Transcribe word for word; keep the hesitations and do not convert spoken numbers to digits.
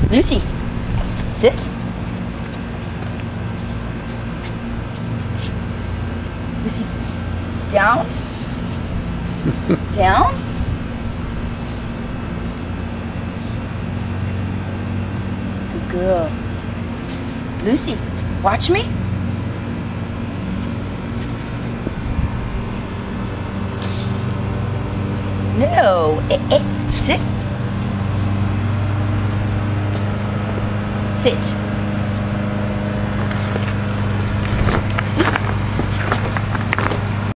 Lucy, sit. Lucy, down. Down. Good girl. Lucy, watch me. No. Eh, eh. Sit. Sit.